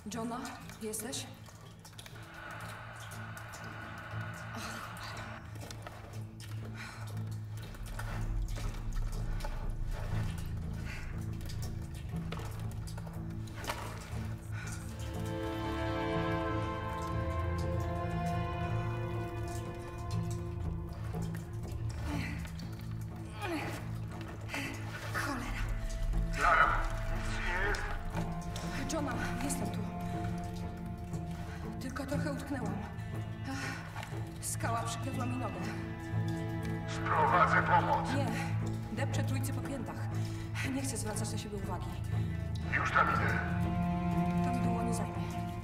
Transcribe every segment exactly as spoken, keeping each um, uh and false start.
Johna, jesteś? Johna, jestem tu. Tylko trochę utknęłam. Skała przypięła mi nogę. Sprowadzę pomoc. Nie, depczę trójcy po piętach. Nie chcę zwracać na siebie uwagi. Już tam idę. To mi długo nie zajmie.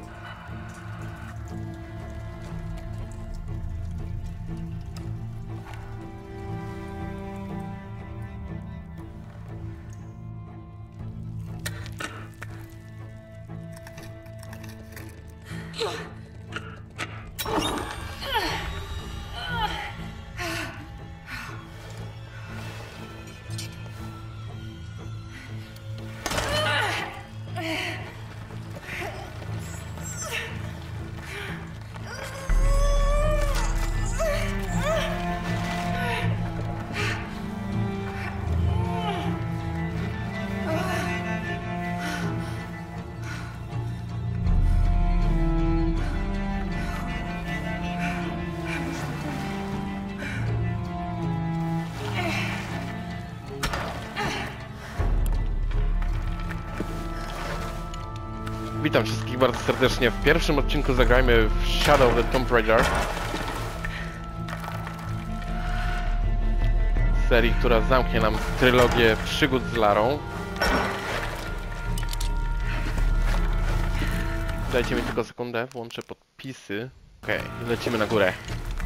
Witam wszystkich bardzo serdecznie. W pierwszym odcinku zagrajmy w Shadow of the Tomb Raider. Serii, która zamknie nam trylogię przygód z Larą. Dajcie mi tylko sekundę, włączę podpisy. Okej, okay, lecimy na górę.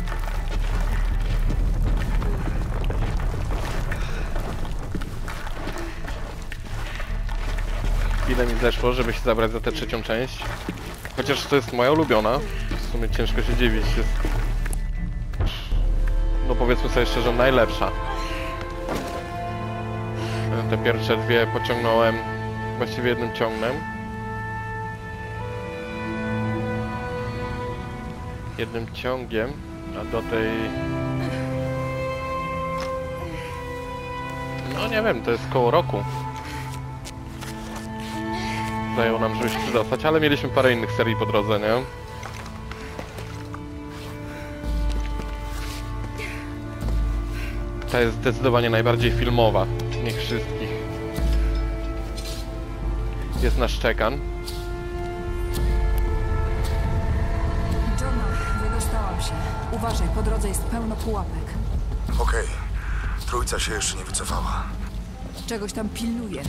Chwilę mi zeszło, żeby się zabrać za tę trzecią część. Chociaż to jest moja ulubiona. W sumie ciężko się dziwić. Jest... No powiedzmy sobie szczerze, najlepsza. Te pierwsze dwie pociągnąłem właściwie jednym ciągnem. Jednym ciągiem, a do tej... No nie wiem, to jest koło roku. Zajęło nam, żeby się przydostać, ale mieliśmy parę innych serii po drodze, nie? Ta jest zdecydowanie najbardziej filmowa z nich wszystkich. Jest nasz czekan. Johna, wydostałam się. Uważaj, po drodze jest pełno pułapek. Okej. Okay. Trójca się jeszcze nie wycofała. Czegoś tam pilnuje.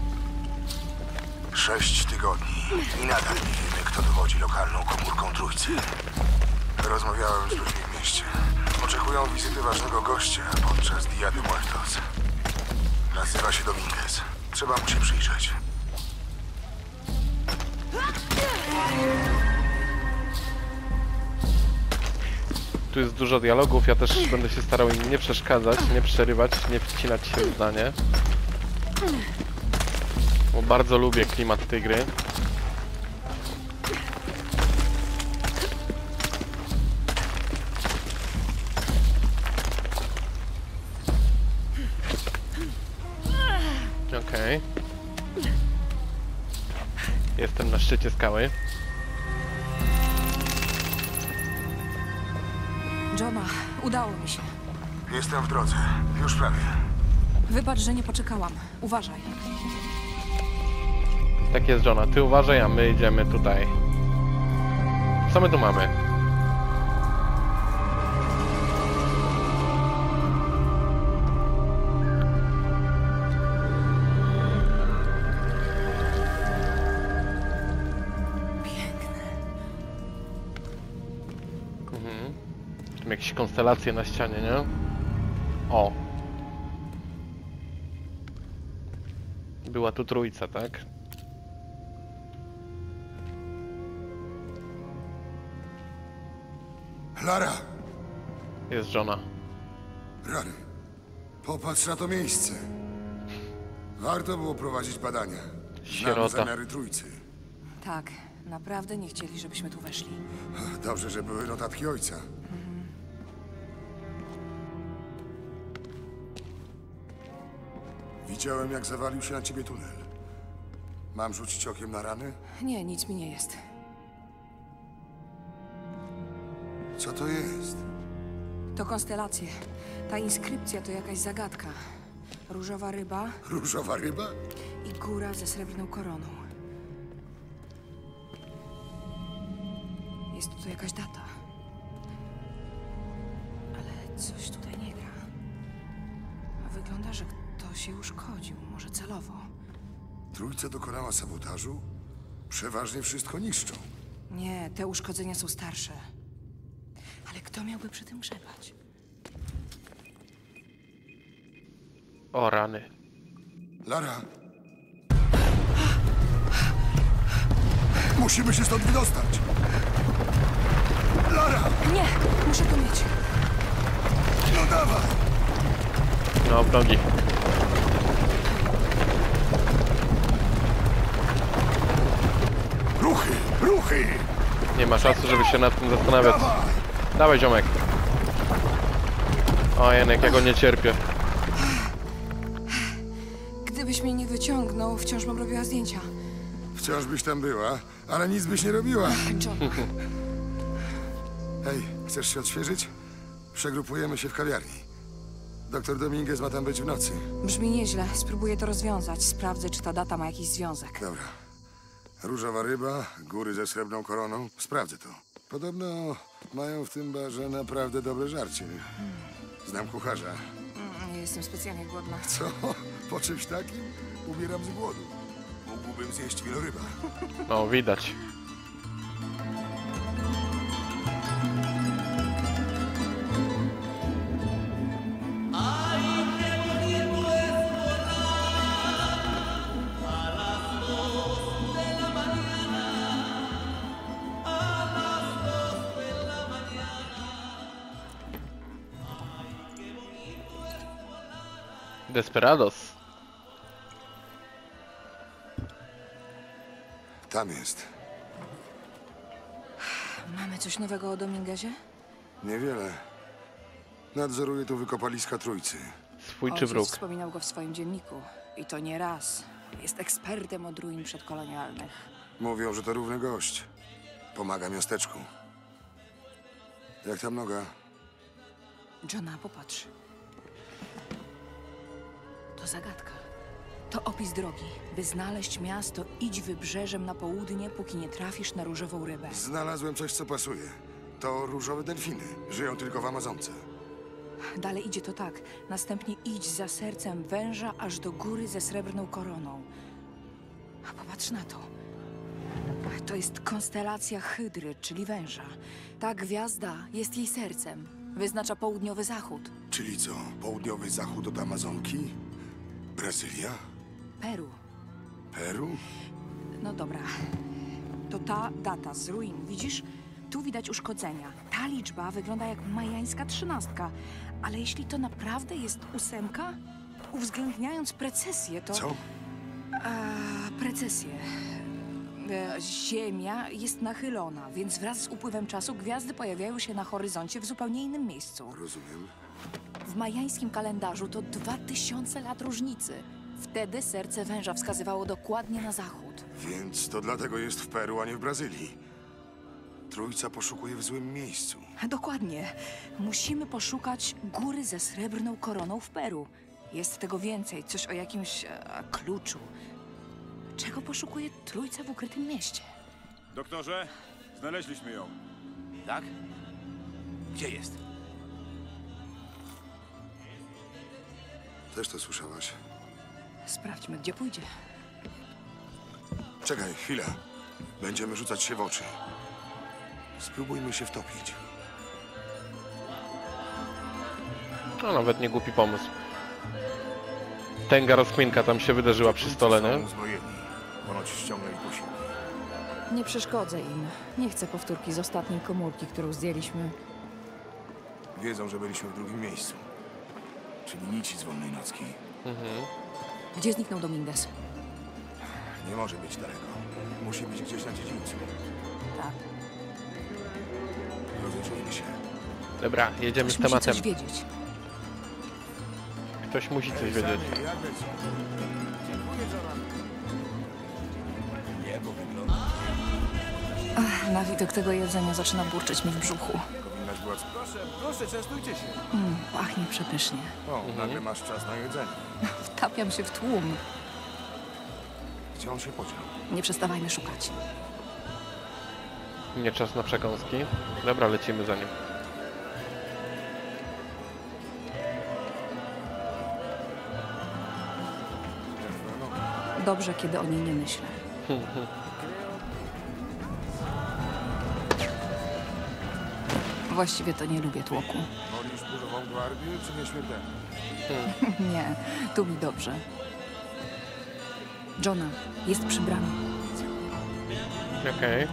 Sześć tygodni i nadal nie wiemy, kto dowodzi lokalną komórką Trójcy. Rozmawiałem z ludźmi w mieście. Oczekują wizyty ważnego gościa podczas Dia de Muertos. Nazywa się Dominguez. Trzeba mu się przyjrzeć. Tu jest dużo dialogów, ja też będę się starał im nie przeszkadzać, nie przerywać, nie wcinać się w zdanie. Bo bardzo lubię klimat tej gry. Okej. Okay. Jestem na szczycie skały. Johna, udało mi się. Jestem w drodze. Już prawie. Wybacz, że nie poczekałam. Uważaj. Tak jest, Johna. Ty uważaj, a my idziemy tutaj. Co my tu mamy? Piękne. Mhm. Tam jakieś konstelacje na ścianie, nie? O. Była tu trójca, tak? Lara! Jest żona. Rany. Popatrz na to miejsce. Warto było prowadzić badania. Znamy Sierota. zamiary Trójcy. Tak, Naprawdę nie chcieli, żebyśmy tu weszli. Dobrze, że były notatki ojca. Widziałem, jak zawalił się na ciebie tunel. Mam rzucić okiem na rany? Nie, nic mi nie jest. Co to jest? To konstelacje. Ta inskrypcja to jakaś zagadka. Różowa ryba Różowa ryba? i góra ze srebrną koroną. Jest tu jakaś data. Ale coś tutaj nie gra. Wygląda, że ktoś się uszkodził, może celowo. Trójca dokonała sabotażu? Przeważnie wszystko niszczą. Nie, te uszkodzenia są starsze. Ale kto miałby przy tym grzebać? O rany. Lara! Musimy się stąd wydostać! Lara! Nie! Muszę to mieć. No dawaj! No, w nogi. Ruchy! Ruchy! Nie ma czasu, żeby się nad tym zastanawiać. Dawaj! Dawaj, ziomek. O, Janek, ja go nie cierpię. Gdybyś mnie nie wyciągnął, wciąż bym robiła zdjęcia. Wciąż byś tam była, ale nic byś nie robiła. John, Hej, chcesz się odświeżyć? Przegrupujemy się w kawiarni. Doktor Dominguez ma tam być w nocy. brzmi nieźle. Spróbuję to rozwiązać. Sprawdzę, czy ta data ma jakiś związek. Dobra. Różowa ryba, góry ze srebrną koroną. Sprawdzę to. Podobno mają w tym barze naprawdę dobre żarcie. Znam kucharza. Mm, Nie jestem specjalnie głodna. Co? Po czymś takim? Umieram z głodu. Mógłbym zjeść wieloryba. No, widać. Desperados. Tam jest. Mamy coś nowego o Dominguezie? Niewiele. Nadzoruję tu wykopaliska Trójcy. Swój czy Ojciec wróg? wspominał go w swoim dzienniku. I to nie raz. Jest ekspertem od ruin przedkolonialnych. Mówią, że to równy gość. Pomaga miasteczku. Jak tam noga? Johna, popatrz. To zagadka. To opis drogi. By znaleźć miasto, idź wybrzeżem na południe, póki nie trafisz na różową rybę. Znalazłem coś, co pasuje. To różowe delfiny. Żyją tylko w Amazonce. Dalej idzie to tak. Następnie idź za sercem węża aż do góry ze srebrną koroną. A popatrz na to. To jest konstelacja Hydry, czyli węża. Ta gwiazda jest jej sercem. Wyznacza południowy zachód. Czyli co? Południowy zachód od Amazonki? Brazylia? Peru. Peru? No dobra. To ta data z ruin, widzisz? Tu widać uszkodzenia. Ta liczba wygląda jak majańska trzynastka. Ale jeśli to naprawdę jest ósemka, uwzględniając precesję, to... Co? A, precesję. E, Ziemia jest nachylona, więc wraz z upływem czasu gwiazdy pojawiają się na horyzoncie w zupełnie innym miejscu. Rozumiem. W majańskim kalendarzu to dwa tysiące lat różnicy. Wtedy serce węża wskazywało dokładnie na zachód. Więc to dlatego jest w Peru, a nie w Brazylii. Trójca poszukuje w złym miejscu. Dokładnie. Musimy poszukać góry ze srebrną koroną w Peru. Jest tego więcej, coś o jakimś e, kluczu. Czego poszukuje Trójca w ukrytym mieście? Doktorze, znaleźliśmy ją. Tak? Gdzie jest? Też to słyszałaś? Sprawdźmy, gdzie pójdzie. Czekaj, chwilę. Będziemy rzucać się w oczy. Spróbujmy się wtopić. No, nawet nie głupi pomysł. Tęga rozkminka tam się wydarzyła przy stole, Są nie? uzbrojeni. Ponoć ściągnęli posiłki. Nie przeszkodzę im. Nie chcę powtórki z ostatniej komórki, którą zdjęliśmy. Wiedzą, że byliśmy w drugim miejscu. Czyli nici z wolnej nocki. Gdzie zniknął Dominguez? Nie może być daleko. Musi być gdzieś na dziedzińcu. Tak. Rozejrzyjmy się. Dobra, jedziemy Ktoś z musi tematem. coś wiedzieć. Ktoś musi coś wiedzieć. Jak leci? Dziękuję, Joran. Niebo wygląda. Ach, na widok tego jedzenia zaczyna burczeć mi w brzuchu. Powinnaś była... Proszę, proszę, częstujcie się. Mm, pachnie przepysznie. O, nagle masz czas na jedzenie. Wtapiam się w tłum. Gdzie on się podział? Nie przestawajmy szukać. Nie czas na przekąski. Dobra, lecimy za nim. Dobrze, kiedy o niej nie myślę. Właściwie to nie lubię tłoku. Wolisz burzową gwardię, czy nieśmiertelną? Nie, tu mi dobrze. Johna, jest przy bramie. Okej.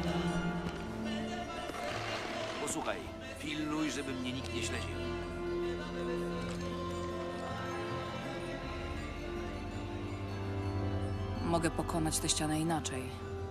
Posłuchaj, pilnuj, żeby mnie nikt nie śledził. Mogę pokonać tę ścianę inaczej.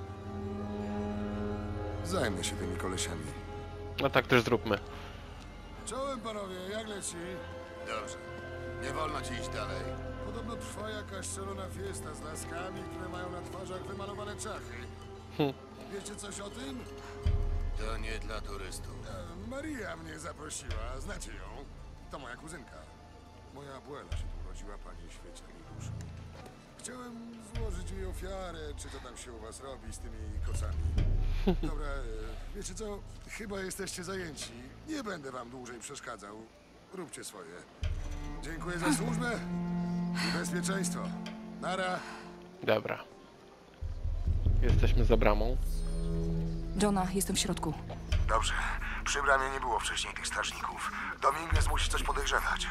Zajmę się tymi kolesiami. No tak też zróbmy. Czołem, panowie, jak leci? Dobrze. Nie wolno ci iść dalej. Podobno trwa jakaś szalona fiesta z laskami, które mają na twarzach wymalowane czachy. Hm. Wiecie coś o tym? To nie dla turystów. E, Maria mnie zaprosiła. Znacie ją? To moja kuzynka. Moja abuela się tu urodziła, panie świecie mi duszy. Chciałem złożyć jej ofiarę, czy to tam się u was robi z tymi kocami. Dobra, e, wiecie co? Chyba jesteście zajęci. Nie będę wam dłużej przeszkadzał. Róbcie swoje. Dziękuję za służbę i bezpieczeństwo. Nara. Dobra. Jesteśmy za bramą. Johna, jestem w środku. Dobrze. Przy bramie nie było wcześniej tych strażników. Dominguez musi coś podejrzewać.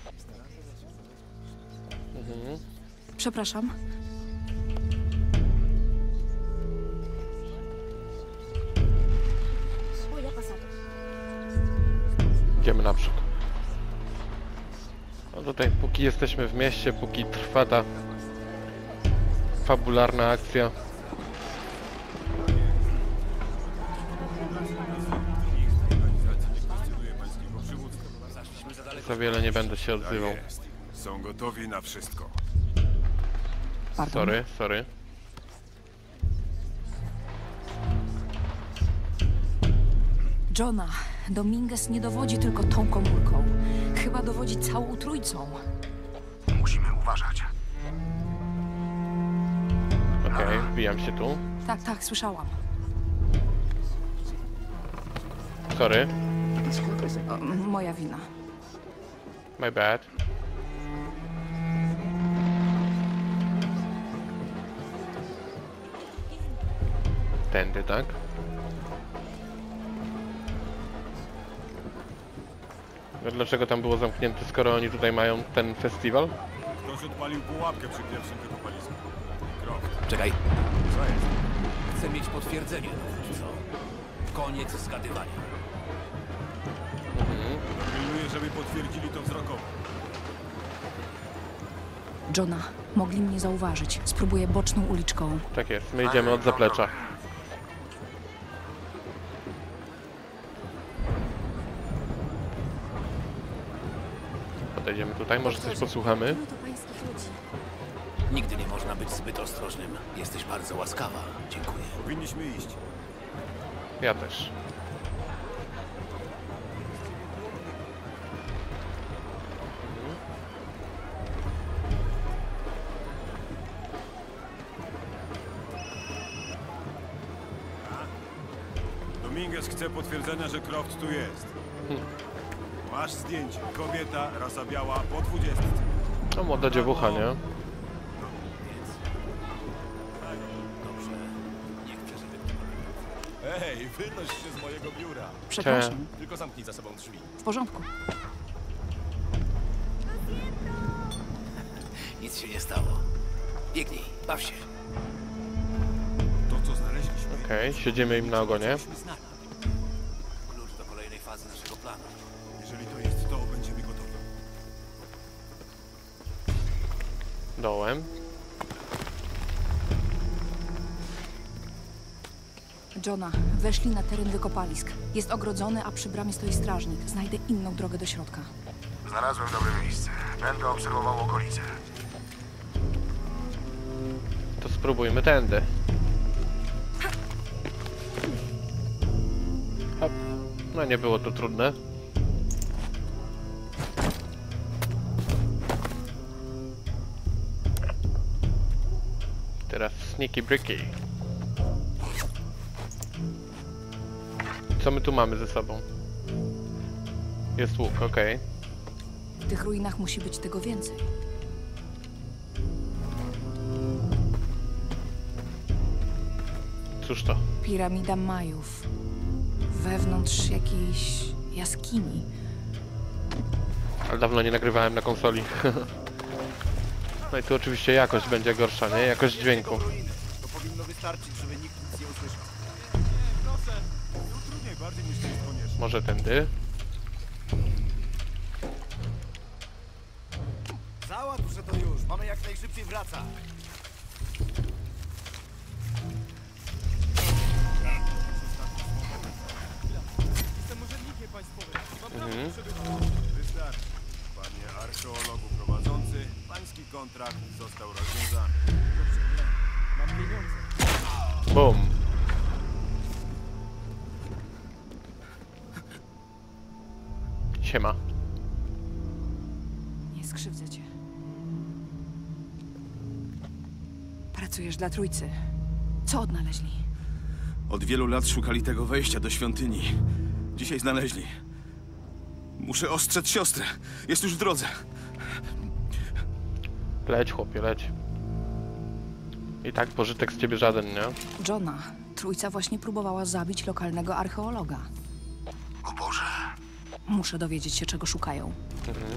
Przepraszam. Idziemy naprzód. No tutaj, póki jesteśmy w mieście, póki trwa ta fabularna akcja. Za wiele nie będę się odzywał. Jest. Są gotowi na wszystko. Pardon. Sorry, sorry. Johna, Dominguez nie dowodzi tylko tą komórką. Chyba dowodzi całą trójcą. Musimy uważać. Okej, wbijam się tu. Tak, tak, słyszałam. Sorry, O, moja wina. my bad. Tędy, tak? No dlaczego tam było zamknięte, skoro oni tutaj mają ten festiwal? Ktoś odpalił pułapkę przy pierwszym wykopalisku. Krok. Czekaj, Co jest? chcę mieć potwierdzenie, dowódco. Koniec zgadywania. Pilnuję, żeby potwierdzili to wzrokowo. Johna, mogli mnie zauważyć. Spróbuję boczną uliczką. Tak jest, my idziemy od zaplecza. Podejdziemy tutaj, może coś posłuchamy. Nigdy nie można być zbyt ostrożnym. Jesteś bardzo łaskawa. Dziękuję. Powinniśmy iść. Ja też. Dominguez chce potwierdzenia, że Croft tu jest. Masz zdjęcie. Kobieta, rasa biała, po dwudziestce. No młoda dziewucha, nie? Dobrze. Niech przeżyje. Ej, wynoś się z mojego biura. Przepraszam. Tylko zamknij za sobą drzwi. W porządku. Nic się nie stało. Biegnij, baw się. To, co znaleźliśmy. Okej, siedzimy im na ogonie. Musimy znaleźć klucz do kolejnej fazy naszego planu. Jeżeli to jest to, będziemy gotowi. Dołem. Johna, weszli na teren wykopalisk. Jest ogrodzony, a przy bramie stoi strażnik. Znajdę inną drogę do środka. Znalazłem dobre miejsce. Będę obserwował okolice. To spróbujmy tędy. Hop. No nie było to trudne. Teraz sneaky bricky. Co my tu mamy ze sobą? Jest łuk, okej. W tych ruinach musi być tego więcej. Cóż to? Piramida Majów. Wewnątrz jakiejś jaskini. Ale dawno nie nagrywałem na konsoli. No i tu oczywiście jakość będzie gorsza, nie? Jakość dźwięku. To powinno wystarczyć, żeby nikt nic nie usłyszał. Proszę, tu trudniej bardziej niż to jest konieczne. Może tędy? Załatw, że to już. Mamy jak najszybciej wracać. Jestem urzędnikiem państwowym. Mhm. Wystarczy. Panie archeologu prowadzący, pański kontrakt został rozwiązany. Mam pieniądze. Bum. Siema. Nie skrzywdzę cię. Pracujesz dla Trójcy. Co odnaleźli? Od wielu lat szukali tego wejścia do świątyni. Dzisiaj znaleźli. Muszę ostrzec siostrę. Jest już w drodze. Leć, chłopie, leć. I tak pożytek z ciebie żaden, nie? Johna. Trójca właśnie próbowała zabić lokalnego archeologa. O Boże. Muszę dowiedzieć się, czego szukają. Mhm.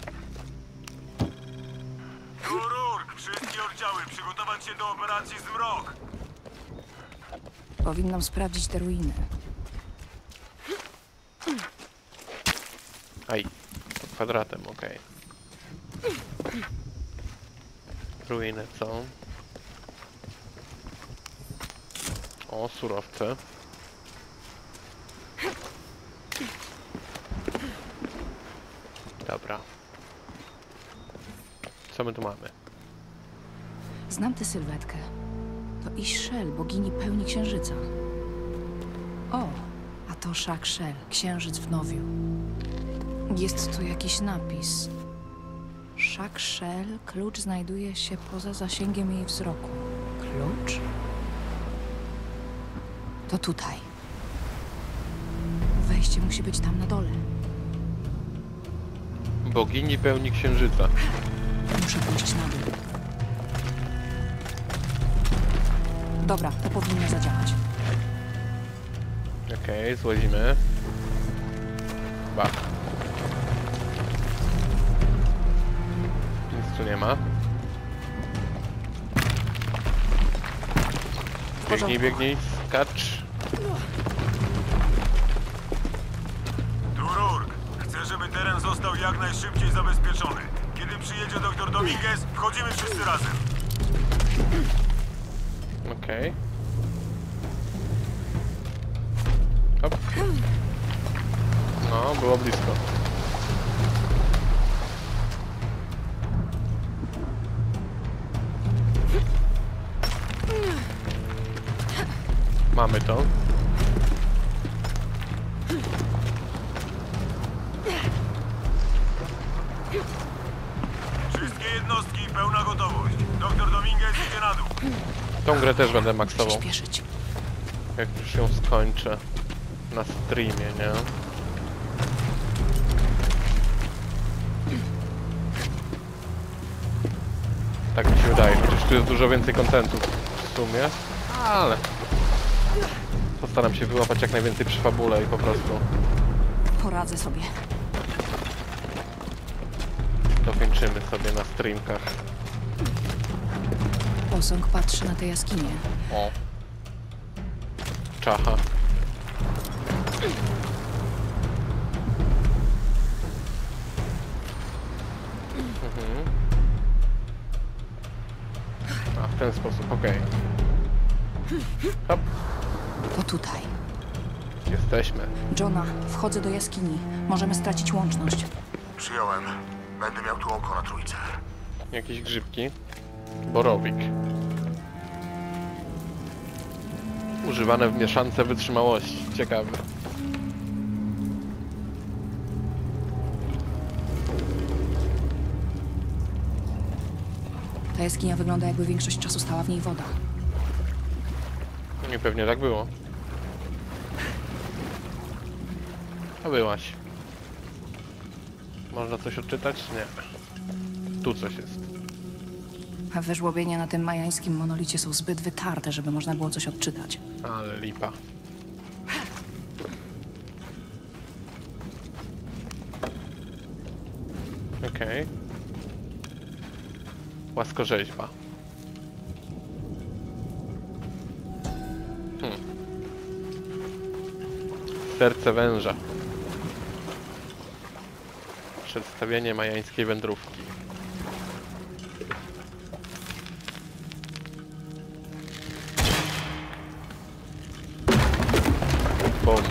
Urur! Wszystkie oddziały przygotować się do operacji Zmrok! Powinnam sprawdzić te ruiny. Aj. Pod kwadratem, okej. Ruiny są. O, surowce. Dobra. Co my tu mamy? Znam tę sylwetkę. To Ish-Shel, bogini pełni księżyca. O, a to Shak-Shel, księżyc w Nowiu. Jest tu jakiś napis. Shak-Shel, klucz znajduje się poza zasięgiem jej wzroku. Klucz? To tutaj. Wejście musi być tam na dole. Bogini pełni księżyca. Muszę pójść na dół. Dobra, to powinno zadziałać. Okej, złazimy. Bach. Nic tu nie ma. Biegnij, biegnij, skacz. Dururg! Chcę, żeby teren został jak najszybciej zabezpieczony. Kiedy przyjedzie doktor Dominguez, wchodzimy wszyscy razem. Okej. Hop. No, było blisko. Mamy to. Wszystkie jednostki, pełna gotowość. Doktor Dominguez idzie na dół. Tą grę też będę Muszę maksował. śpieszyć. Jak już ją skończę. Na streamie, nie? Tak mi się wydaje, chociaż tu jest dużo więcej kontentu w sumie, ale postaram się wyłapać jak najwięcej przy fabule i po prostu Poradzę sobie. dokończymy sobie na streamkach. Posąg patrzy na tę jaskinię. O! Czacha. Mhm. A, w ten sposób, okej. Hop. To tutaj. Jesteśmy. Johna, wchodzę do jaskini. Możemy stracić łączność. Przyjąłem. Będę miał tu oko na trójce. Jakieś grzybki. Borowik. Używane w mieszance wytrzymałości. Ciekawe. Ta jaskinia wygląda, jakby większość czasu stała w niej woda. No i pewnie tak było. A byłaś. Można coś odczytać? Nie. Tu coś jest. A wyżłobienia na tym majańskim monolicie są zbyt wytarte, żeby można było coś odczytać. Ale lipa. Okej. Okay. Płaskorzeźba. Hmm. Serce węża. Przedstawienie majańskiej wędrówki. Bum.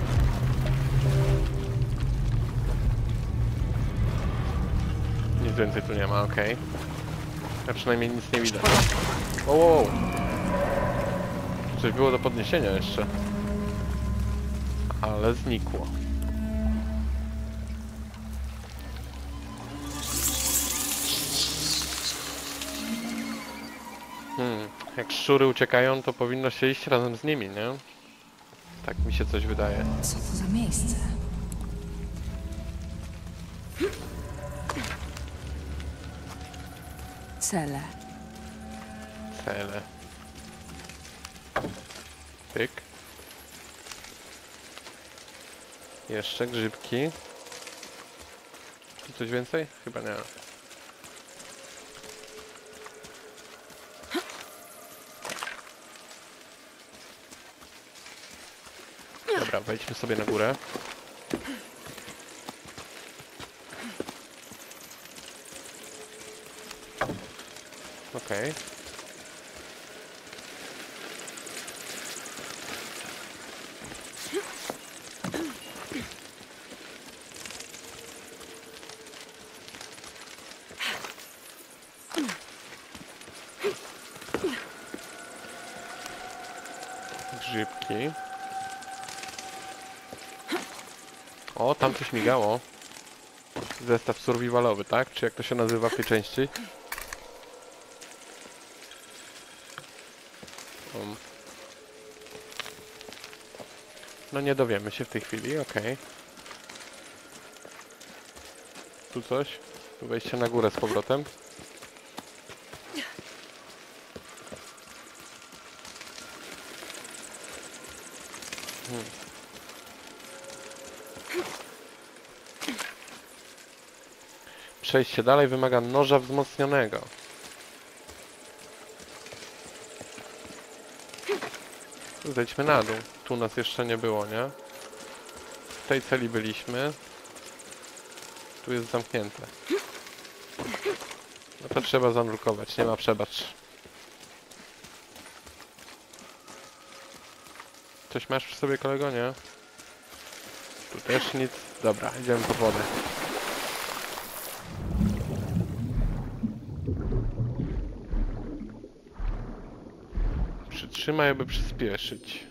Nic więcej tu nie ma, okej. Okay. Ja przynajmniej nic nie widzę. O, wow. Coś było do podniesienia jeszcze. Ale znikło. Hmm. Jak szczury uciekają, to powinno się iść razem z nimi, nie? Tak mi się coś wydaje. Co to za miejsce? Cele. Cele. Pyk. Jeszcze grzybki. Tu coś więcej? Chyba nie. Dobra, wejdźmy sobie na górę. Okej. Okay. Grzybki. O, tam coś migało. Zestaw survivalowy, tak? Czy jak to się nazywa w tej części? Um. No nie dowiemy się w tej chwili, okej. Okay. Tu coś? Tu wejście na górę z powrotem. Hmm. Przejście dalej wymaga noża wzmocnionego. Zejdźmy na dół. Tu nas jeszcze nie było, nie? W tej celi byliśmy. Tu jest zamknięte. No to trzeba zanurkować, nie ma przebacz. Coś masz przy sobie, kolego, nie? Tu też nic. Dobra, idziemy pod wodę. Przytrzymaj, aby przyspieszyć.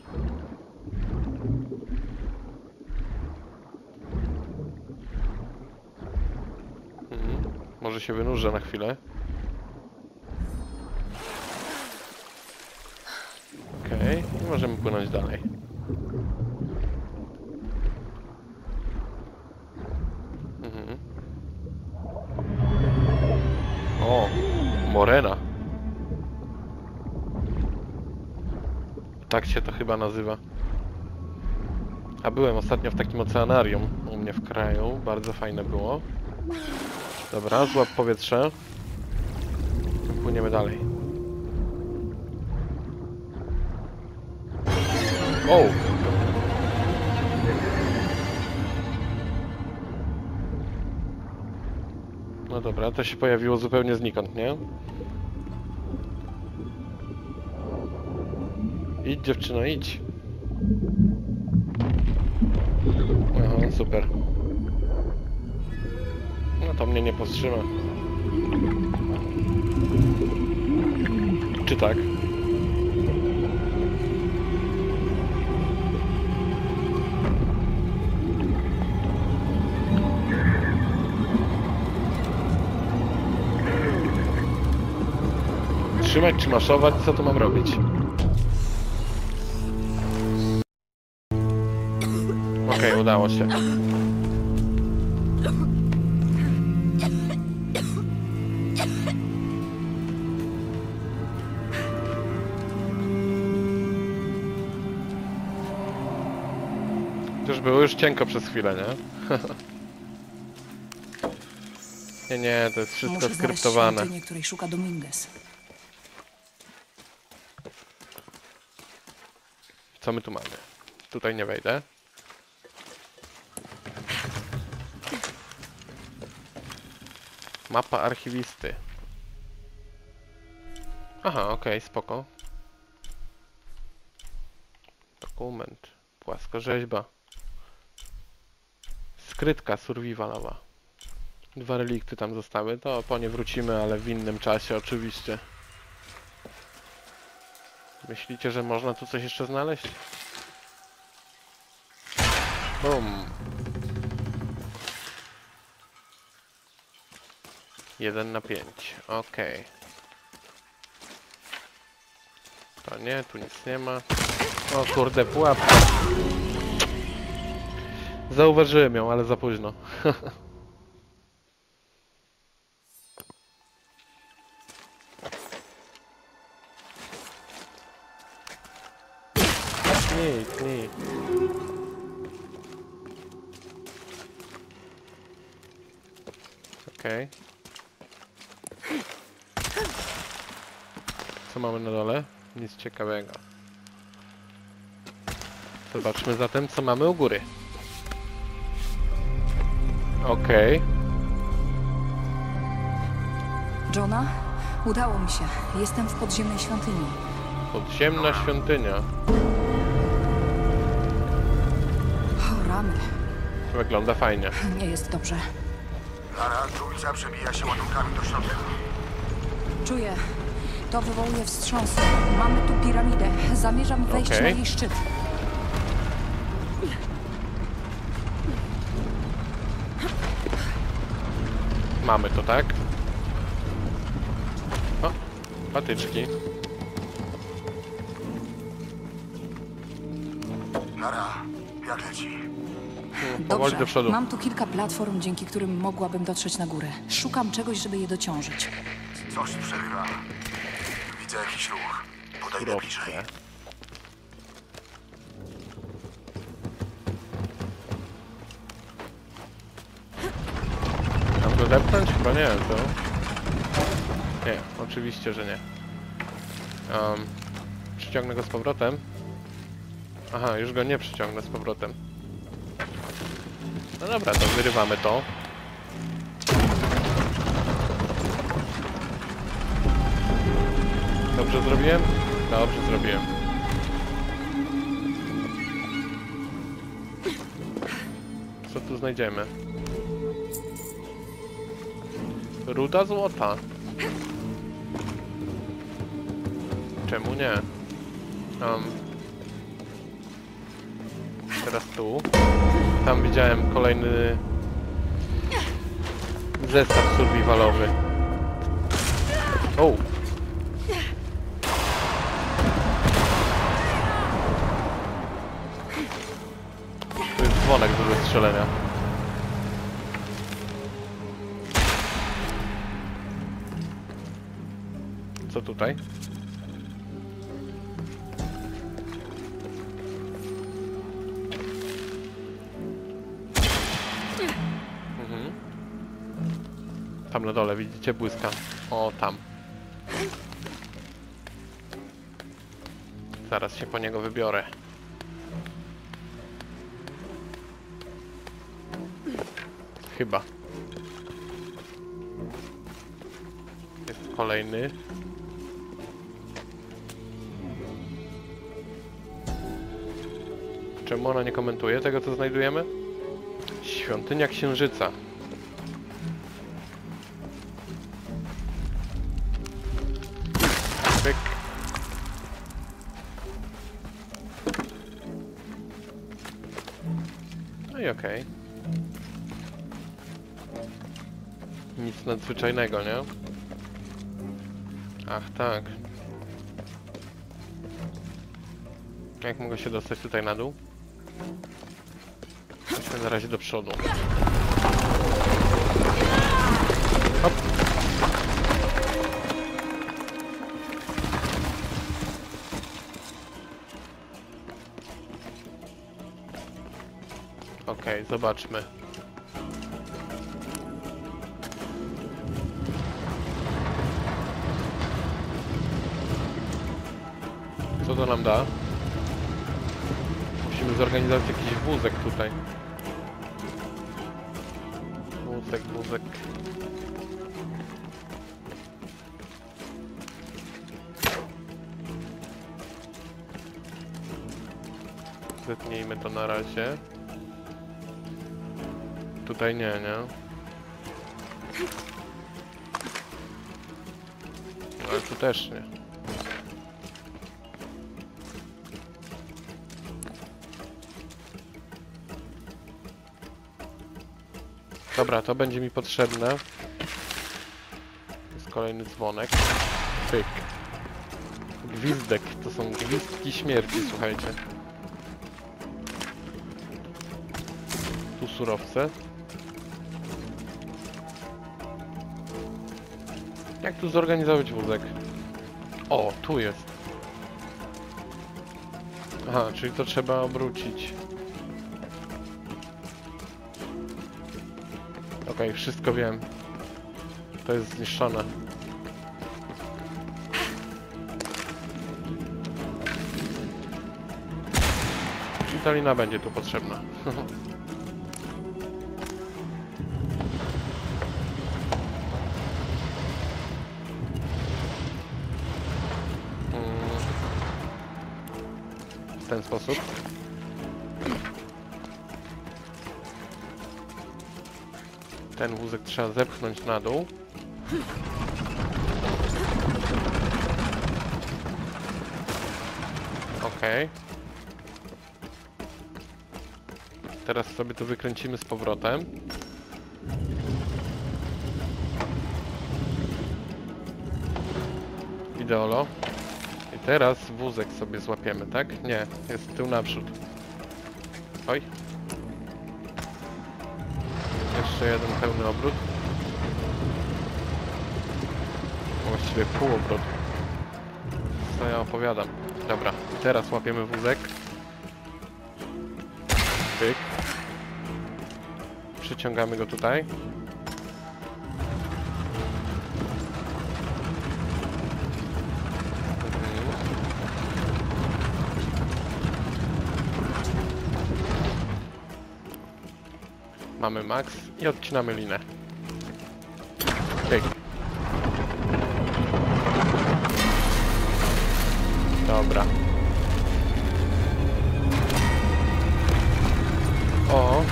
Hmm. Może się wynurzę na chwilę. Okej, okay. I możemy płynąć dalej. Mhm. O, morena. Tak się to chyba nazywa. A byłem ostatnio w takim oceanarium u mnie w kraju. Bardzo fajne było. Dobra, złap powietrze. Płyniemy dalej. O! No dobra, to się pojawiło zupełnie znikąd, nie? Idź, dziewczyno, idź. Aha, super. No to mnie nie powstrzyma. Czy tak? Trzymać czy maszować? Co tu mam robić? Okej, okay, udało się. Już było już cienko przez chwilę, nie? nie, nie, to jest wszystko Muszę skryptowane. znaleźć świątynię, której szuka Dominguez. Co my tu mamy? Tutaj nie wejdę. Mapa archiwisty. Aha, okej, okay, spoko. Dokument. Płaskorzeźba. Skrytka survivalowa. Dwa relikty tam zostały. To po nie wrócimy, ale w innym czasie oczywiście. Myślicie, że można tu coś jeszcze znaleźć? Bum. Jeden na pięć. Okej. Okay. To nie, tu nic nie ma. O kurde, pułapka. Zauważyłem ją, ale za późno. Nic, nic. Okej. Okay. Co mamy na dole? Nic ciekawego. Zobaczmy zatem, co mamy u góry. Okej. Okay. Johna? Udało mi się. Jestem w podziemnej świątyni. Podziemna świątynia. O, rany. Wygląda fajnie. Nie jest dobrze. Lara, trójca przebija się ładunkami do środka. Czuję. To wywołuje wstrząsy. Mamy tu piramidę. Zamierzam wejść Okay. na jej szczyt. Mamy to, tak? O, patyczki. Lara, jak leci? Hmm, powoli do przodu. Mam tu kilka platform, dzięki którym mogłabym dotrzeć na górę. Szukam czegoś, żeby je dociążyć. Coś przerywa. Widzę jakiś ruch. Podejdę bliżej. Mam go zepchnąć? Chyba nie, to... Nie, oczywiście, że nie. Um, przyciągnę go z powrotem. Aha, już go nie przyciągnę z powrotem. No dobra, to wyrywamy to. Dobrze zrobiłem? Dobrze zrobiłem. Co tu znajdziemy? Ruda złota. Czemu nie? Um, teraz tu. Tam widziałem kolejny zestaw survivalowy. O! Tu jest dzwonek do zestrzelenia. Co tutaj? Mhm. Tam na dole widzicie błyska. O, tam. Zaraz się po niego wybiorę. Chyba. Jest kolejny. Czemu ona nie komentuje tego, co znajdujemy? Świątynia Księżyca. Pyk. No i okej. Nic nadzwyczajnego, nie? Ach, tak. Jak mogę się dostać tutaj na dół? Chodźmy na razie do przodu. Hop. Okej, zobaczmy. Co to nam da? Musimy zorganizować jakiś wózek tutaj. Wózek, wózek. Zetnijmy to na razie. Tutaj nie, nie? Ale tu też nie. Dobra, to będzie mi potrzebne. Jest kolejny dzwonek. Pyk. Gwizdek. To są gwizdki śmierci, słuchajcie. Tu surowce. Jak tu zorganizować wózek? O, tu jest. Aha, czyli to trzeba obrócić. Okej, okay, wszystko wiem. To jest zniszczone. I ta lina będzie tu potrzebna. W ten sposób. Ten wózek trzeba zepchnąć na dół. Okej. Teraz sobie to wykręcimy z powrotem. Ideolo. I teraz wózek sobie złapiemy, tak? Nie, jest tył naprzód. Oj. Jeszcze jeden pełny obrót. Właściwie pół obrót. Co ja opowiadam? Dobra, teraz łapiemy wózek. Pyk. Przyciągamy go tutaj. Mamy max i odcinamy linę. Pyk. Dobra. O.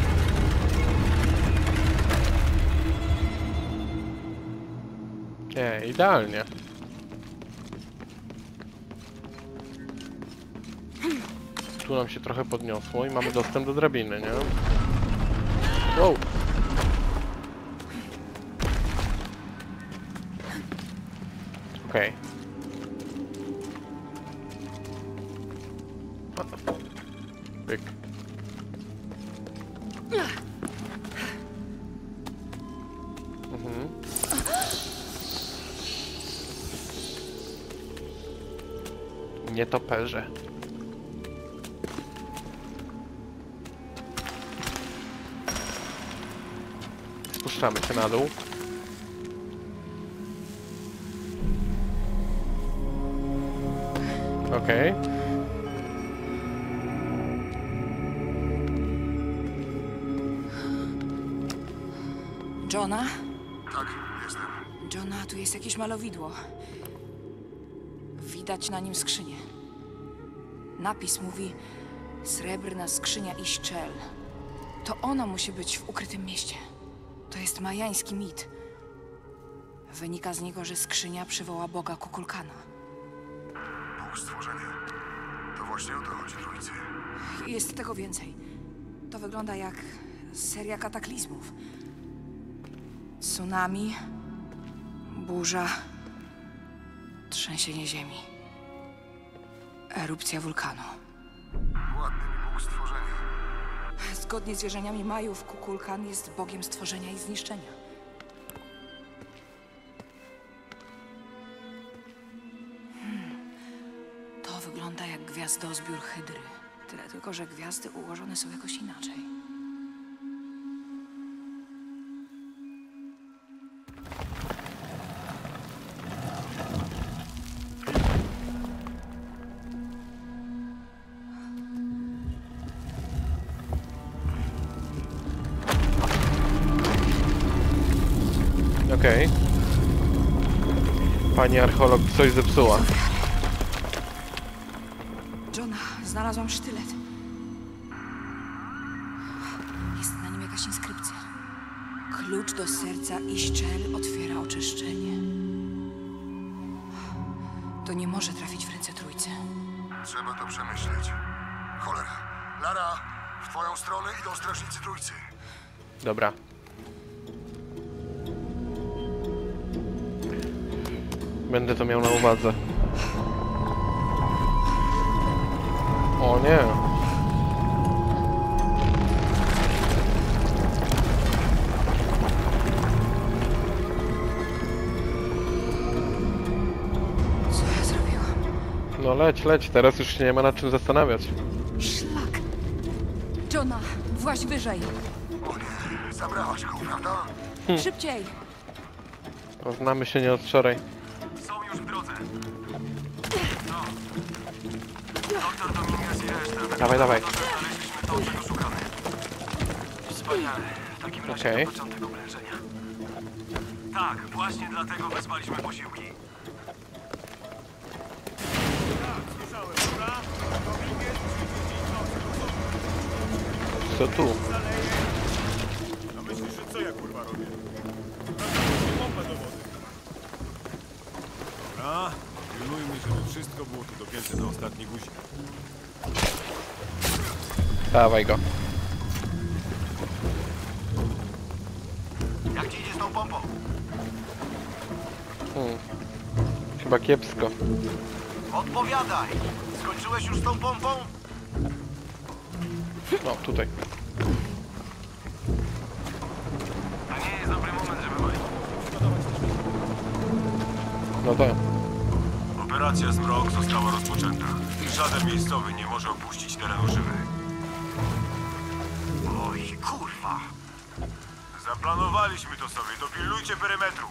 Nie, idealnie. Tu nam się trochę podniosło i mamy dostęp do drabiny, nie? Wow. Okej. Pyk. Mhm. Nietoperze. Spuszczamy się na dół. Okej. Okay. Johna? Tak, jestem. Johna, tu jest jakieś malowidło. Widać na nim skrzynię. Napis mówi Srebrna skrzynia Ischel. To ona musi być w ukrytym mieście. To jest majański mit. Wynika z niego, że skrzynia przywoła boga Kukulkana. Bóg stworzenia. To właśnie o to chodzi trójcy. Jest tego więcej. To wygląda jak seria kataklizmów. Tsunami, burza, trzęsienie ziemi, erupcja wulkanu. Ładny mi Bóg stworzenia. Zgodnie z wierzeniami Majów, Kukulkan jest bogiem stworzenia i zniszczenia. Hmm. To wygląda jak gwiazdozbiór Hydry. Tyle tylko, że gwiazdy ułożone są jakoś inaczej. Okej. Pani archeolog coś zepsuła. Johna, znalazłam sztylet. Jest na nim jakaś inskrypcja. Klucz do serca Ischel otwiera oczyszczenie. To nie może trafić w ręce trójcy. Trzeba to przemyśleć. Cholera. Lara, w twoją stronę idą strażnicy trójcy. Dobra. Będę to miał na uwadze. O nie. Co ja zrobiłam? No leć, leć, teraz już się nie ma nad czym zastanawiać. Szlak! Johna, właź wyżej! O nie, zabrałaś go, prawda? Szybciej! Znamy się nie od wczoraj. Są już w drodze. No. Doktor Dominguez i reszta. Dawaj, dawaj. Znaleźliśmy to, czego szukamy. Wspaniale. W takim razie Okej. to początek oblężenia. Tak, właśnie dlatego wezwaliśmy posiłki. Słyszałem, dobra? Dominguez przyjdzie dziś nocy do sobu. Co tu? A myślisz, że co ja kurwa robię? Wracam pompę do wody. Dobra, pilnujmy, żeby wszystko było tu dopięte na ostatni guzik. Dawaj go. Jak ci idzie z tą pompą? Hmm. Chyba kiepsko. Odpowiadaj! Skończyłeś już z tą pompą? No, tutaj. To nie jest dobry moment, żeby walić. No to. Operacja Zmrok została rozpoczęta. Żaden miejscowy nie może opuścić terenu żywych. Oj, kurwa! Zaplanowaliśmy to sobie, dopilnujcie perymetru.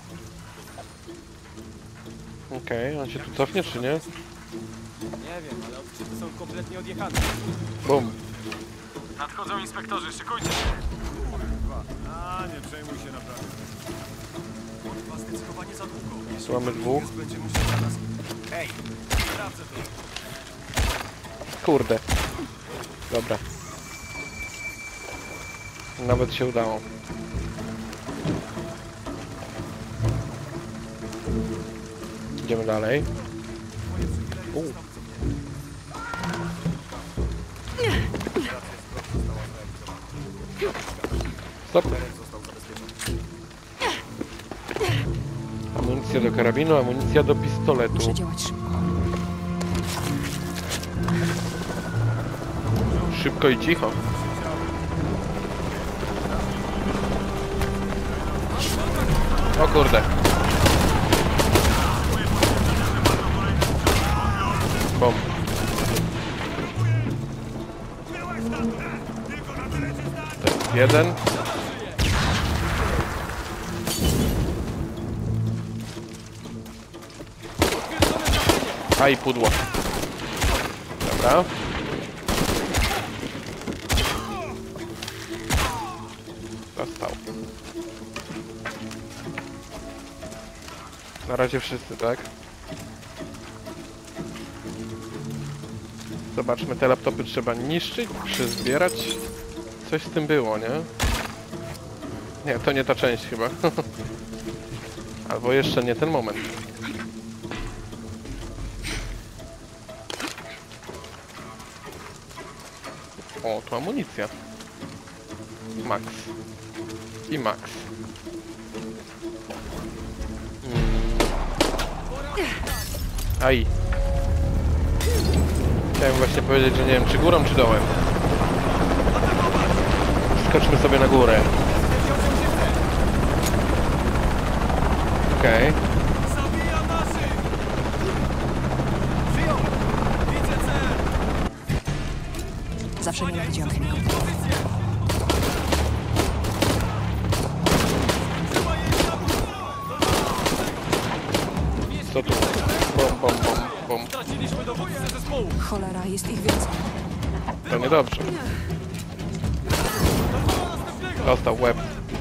Okej, on się tu cofnie czy nie? Nie wiem, ale odczyty są kompletnie odjechane. Bum. Nadchodzą inspektorzy, szykujcie się! A, nie przejmuj się naprawdę. Kurwa, zdecydowanie za długo. Tu mamy dwóch. Będzie musiał na nas... Ej, sprawdzę to. Kurde. Dobra. Nawet się udało. Idziemy dalej. U. Stop. Amunicja do karabinu, amunicja do pistoletu. Muszę działać szybko. Szybko i cicho. O kurde. Bom. To jest jeden. A i pudło. Dobra. Został. Na razie wszyscy, tak? Zobaczmy, te laptopy trzeba niszczyć czy zbierać. Coś z tym było, nie? Nie, to nie ta część chyba. Albo jeszcze nie ten moment. O, tu amunicja. Max. I Max. Mm. Aj. Chciałem właśnie powiedzieć, że nie wiem, czy górą, czy dołem. Skoczmy sobie na górę. Okej. Okay. Zawsze nienawidziłam helikopterów. Co tu? Bom, bom, bom, bom. Straciliśmy dowódcę zespołu. Cholera, jest ich więcej. To niedobrze. Dostał łeb.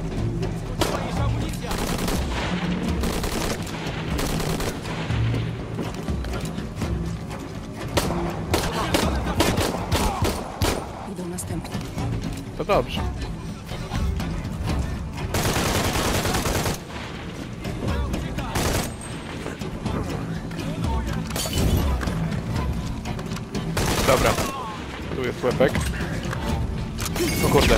Idą następni. To dobrze. Dobra. Tu jest łepek. O kurde.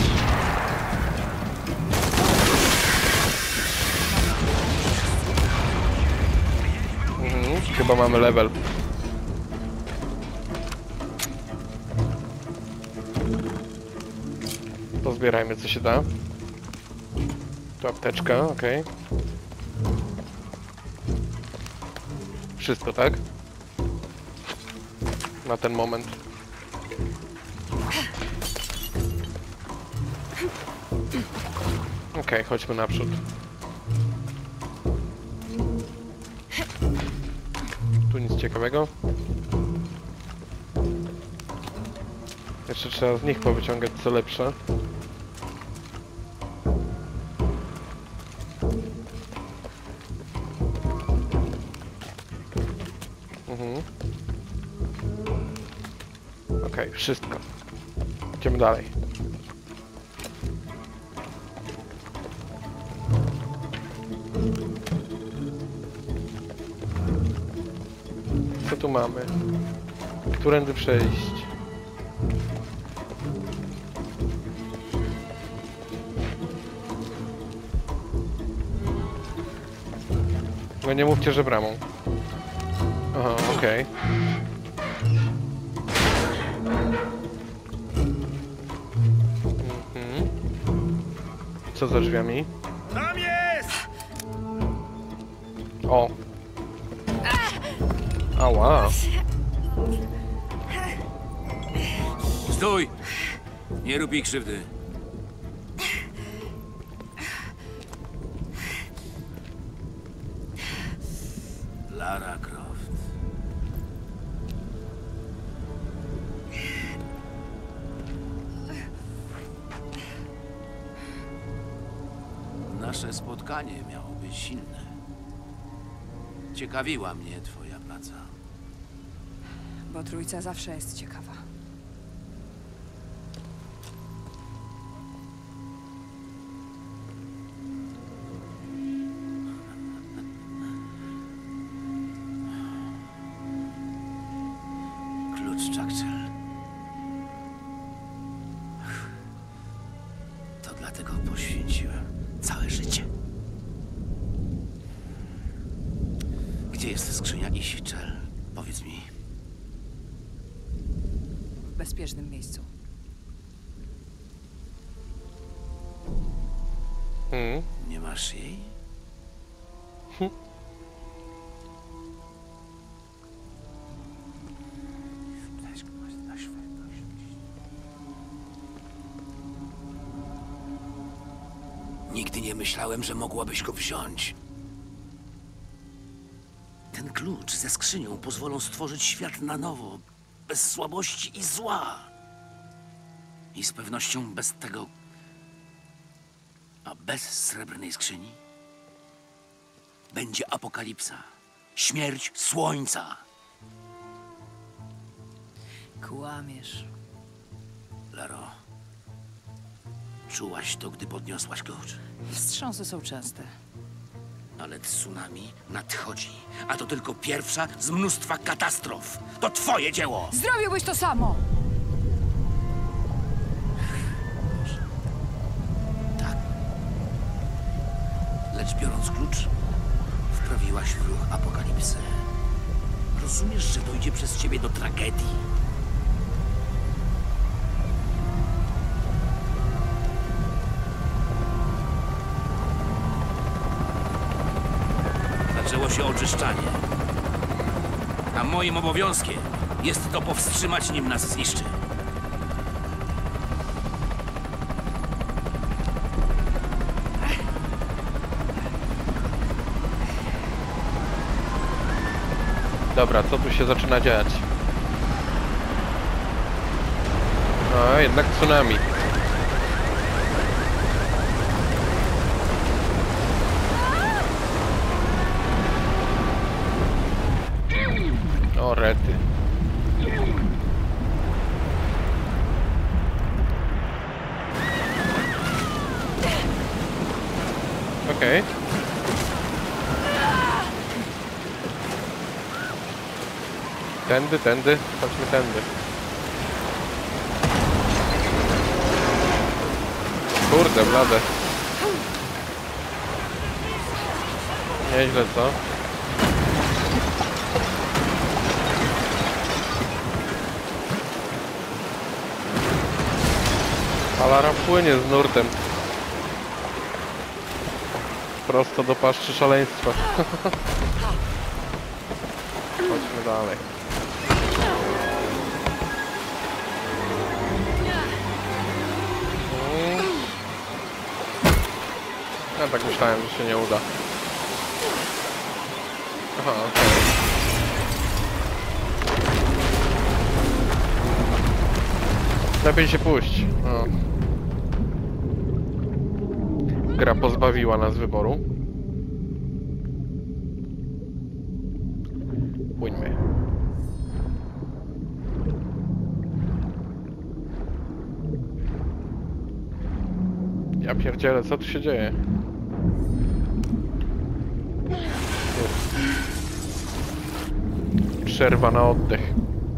Mhm, chyba mamy level. Pozbierajmy co się da. Tu apteczka, okej. Okay. Wszystko, tak? Na ten moment. Okej, okay, chodźmy naprzód. Tu nic ciekawego. Jeszcze trzeba z nich powyciągać co lepsze. Mhm. Okej, okay, wszystko. Idziemy dalej. Co tu mamy? Którędy przejść? No nie mówcie, że bramą. Aha, okej. Okay. Mhm. Co za drzwiami? Tam jest! O! Ała! Stój! Nie rób jej krzywdy. Lara Croft. Nasze spotkanie miało być silne. Ciekawiła mnie twoja praca. Bo trójca zawsze jest ciekawa. Klucz Jackcel. To dlatego poświęciłem całe życie. Gdzie jest skrzynia Ishchel? Powiedz mi. W bezpiecznym miejscu. Hmm. Nie masz jej? Hm. Nigdy nie myślałem, że mogłabyś go wziąć. Ten klucz ze skrzynią pozwolą stworzyć świat na nowo, bez słabości i zła. I z pewnością bez tego... A bez srebrnej skrzyni będzie apokalipsa, śmierć słońca. Kłamiesz. Laro, czułaś to, gdy podniosłaś klucz? Wstrząsy są częste. Ale tsunami nadchodzi, a to tylko pierwsza z mnóstwa katastrof. To twoje dzieło! Zrobiłbyś to samo! Tak. Lecz biorąc klucz, wprawiłaś w ruch apokalipsę. Rozumiesz, że dojdzie przez ciebie do tragedii? Zaczęło się oczyszczanie. A moim obowiązkiem jest to powstrzymać, nim nas zniszczy. Dobra, co tu się zaczyna dziać? No, jednak tsunami. O, rety. Okej. Okay. Tędy, tędy, chodźmy tędy. Kurde, blade. Nieźle, co? Alara płynie z nurtem. Prosto do paszczy szaleństwa. Chodźmy dalej. Ja tak myślałem, że się nie uda. Aha, okej. Lepiej się puść. O. Gra pozbawiła nas wyboru. Płyńmy. Ja pierdzielę, co tu się dzieje? Jest. Przerwa na oddech.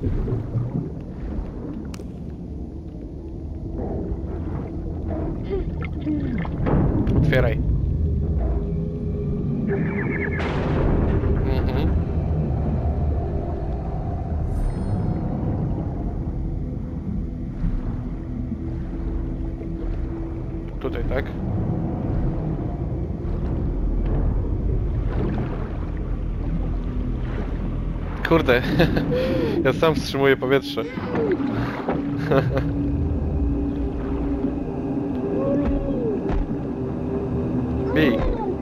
Otwieraj. Mhm. Tutaj, tak? Kurde, ja sam wstrzymuję powietrze. Bij.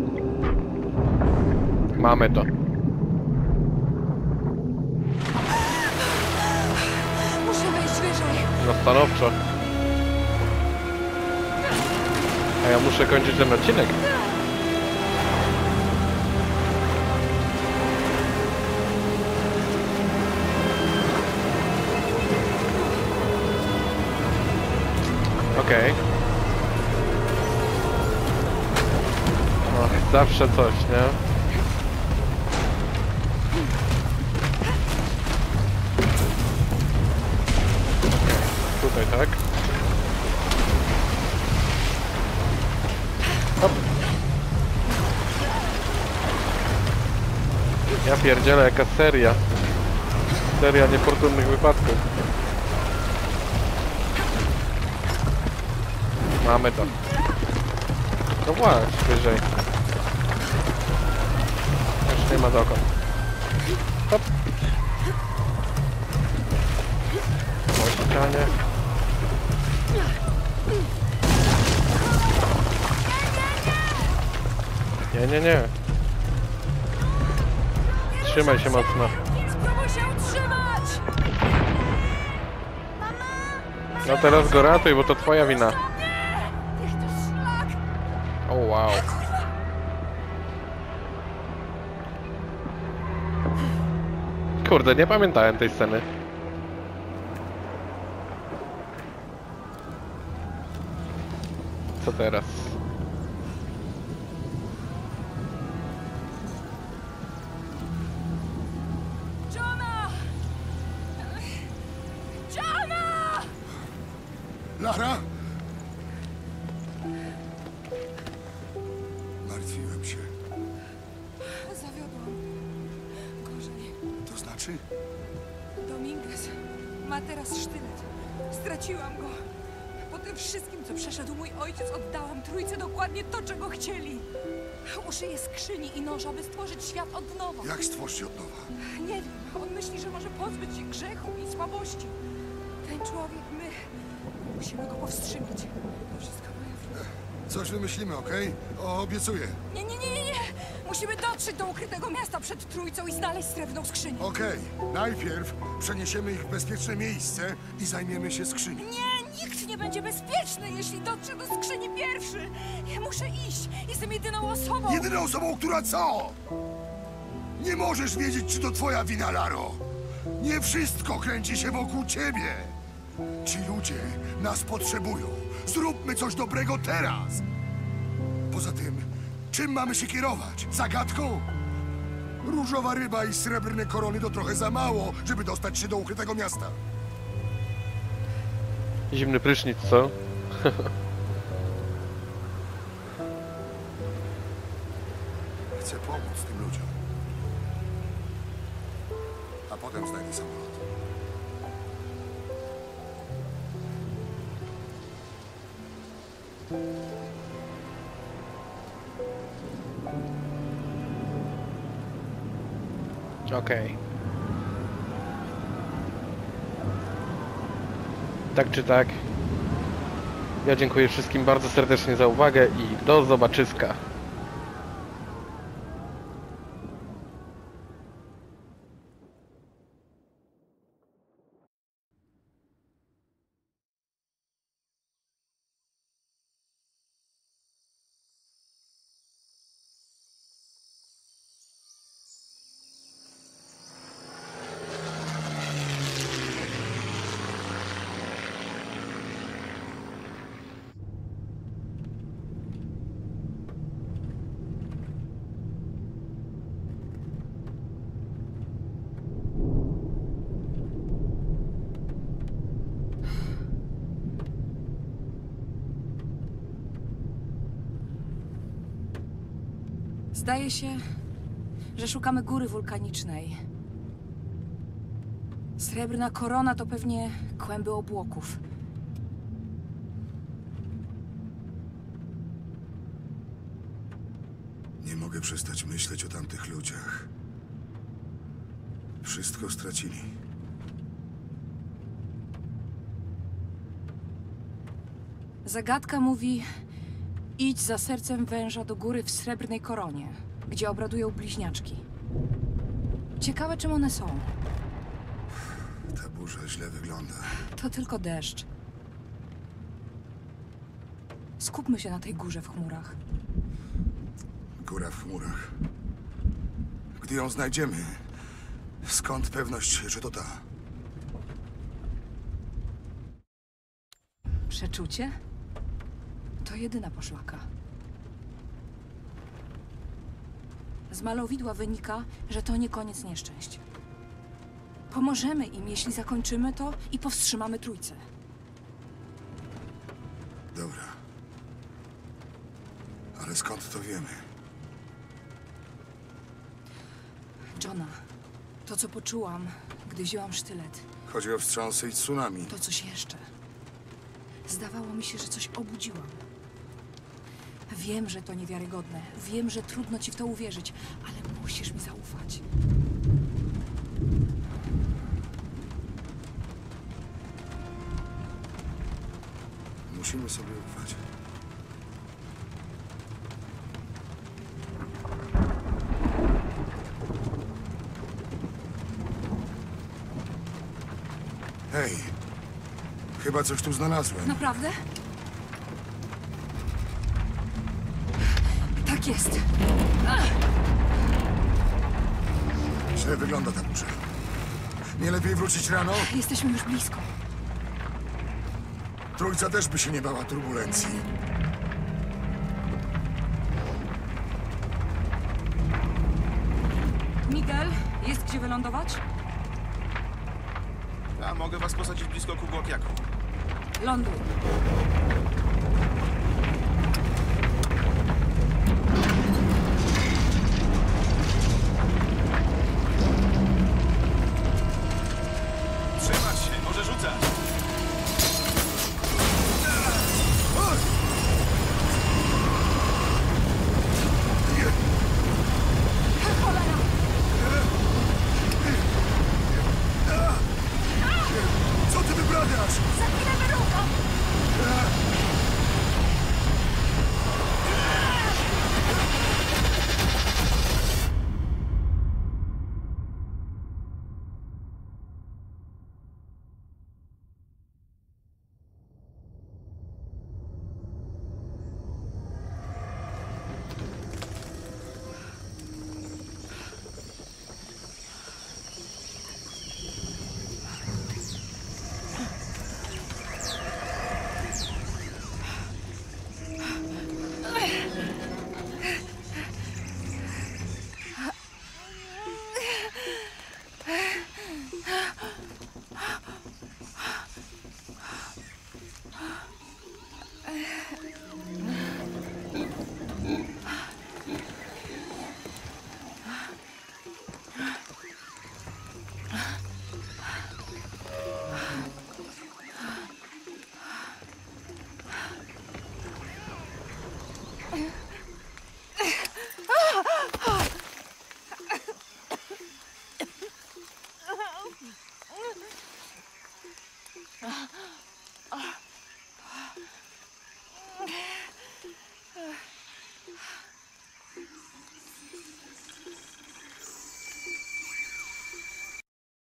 Mamy to. Muszę wejść wyżej. No stanowczo. A ja muszę kończyć ten odcinek. Okej. Okay. Och, zawsze coś, nie? Tutaj, tak? Hop. Ja pierdzielę, jaka seria. Seria niefortunnych wypadków. Mamy to. No właśnie, wyżej. Już nie ma dokąd. Hop. Po ścianie. Nie, nie, nie. Trzymaj się mocno. Spróbuj się utrzymać! No teraz go ratuj, bo to twoja wina. Niech to szlak! O wow. Kurde, nie pamiętałem tej sceny. Co teraz? Johna! Johna! Lara? Martwiłem się. Zawiodłam. Gorzej. To znaczy? Dominguez ma teraz sztylet. Straciłam go. Po tym wszystkim, co przeszedł mój ojciec, oddałam trójce dokładnie to, czego chcieli. Użyję skrzyni i noża, by stworzyć świat od nowa. Jak stworzyć od nowa? Nie wiem, on myśli, że może pozbyć się grzechu i słabości. Ten człowiek, my musimy go powstrzymać. To wszystko moja wina. Coś wymyślimy, okej? O, obiecuję. Nie, nie, nie, nie, nie! Musimy dotrzeć do ukrytego miasta przed trójcą i znaleźć srebrną skrzynię. Okej, najpierw przeniesiemy ich w bezpieczne miejsce i zajmiemy się skrzynią. Nie, nikt nie będzie bezpieczny, jeśli dotrze do skrzyni pierwszy. Ja muszę iść. Jestem jedyną osobą. Jedyną osobą, która co? Nie możesz wiedzieć, czy to twoja wina, Laro. Nie wszystko kręci się wokół ciebie. Ci ludzie nas potrzebują. Zróbmy coś dobrego teraz. Poza tym, czym mamy się kierować? Zagadką? Różowa ryba i srebrne korony to trochę za mało, żeby dostać się do ukrytego miasta. Zimny prysznic, co? Chcę pomóc tym ludziom. A potem znajdę samolot. Okej. Tak czy tak. Ja dziękuję wszystkim bardzo serdecznie za uwagę i do zobaczyska. Zdaje się, że szukamy góry wulkanicznej. Srebrna korona to pewnie kłęby obłoków. Nie mogę przestać myśleć o tamtych ludziach. Wszystko stracili. Zagadka mówi: idź za sercem węża do góry w srebrnej koronie, gdzie obradują bliźniaczki. Ciekawe, czym one są. Ta burza źle wygląda. To tylko deszcz. Skupmy się na tej górze w chmurach. Góra w chmurach. Gdy ją znajdziemy, skąd pewność, że to ta? Przeczucie? To jedyna poszlaka. Z malowidła wynika, że to nie koniec nieszczęść. Pomożemy im, jeśli zakończymy to i powstrzymamy trójcę. Dobra. Ale skąd to wiemy? Johna, to co poczułam, gdy wzięłam sztylet, Chodzi o wstrząsy i tsunami. to coś jeszcze. Zdawało mi się, że coś obudziłam. Wiem, że to niewiarygodne. Wiem, że trudno ci w to uwierzyć, ale musisz mi zaufać. Musimy sobie ufać. Hej, chyba coś tu znalazłem. Naprawdę? Tak jest. Źle wygląda ta burza. Nie lepiej wrócić rano? Jesteśmy już blisko. Trójca też by się nie bała turbulencji. Miguel, jest gdzie wylądować? Ja mogę was posadzić blisko Kugokiaku. Ląduj. Trzymać się, może rzucać. Co ty wyprawiasz? Za chwilę wyrucham!